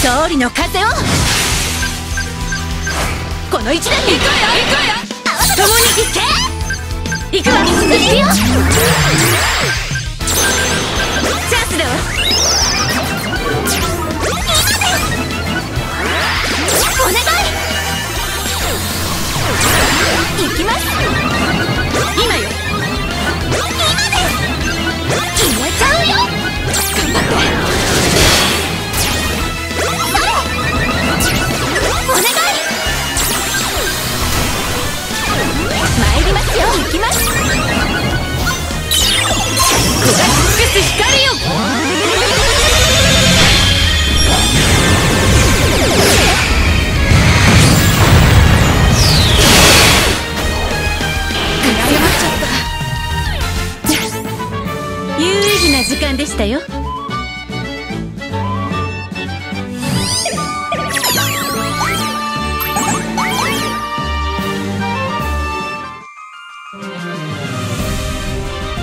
勝利の風をこの一年に行くわよ共に行け行くわ行くよチャンスだわお願い行きます今よ今です決めちゃうよ頑張ってお願い参りますよ行きますこれ尽くす光よ有意義な時間でしたよ。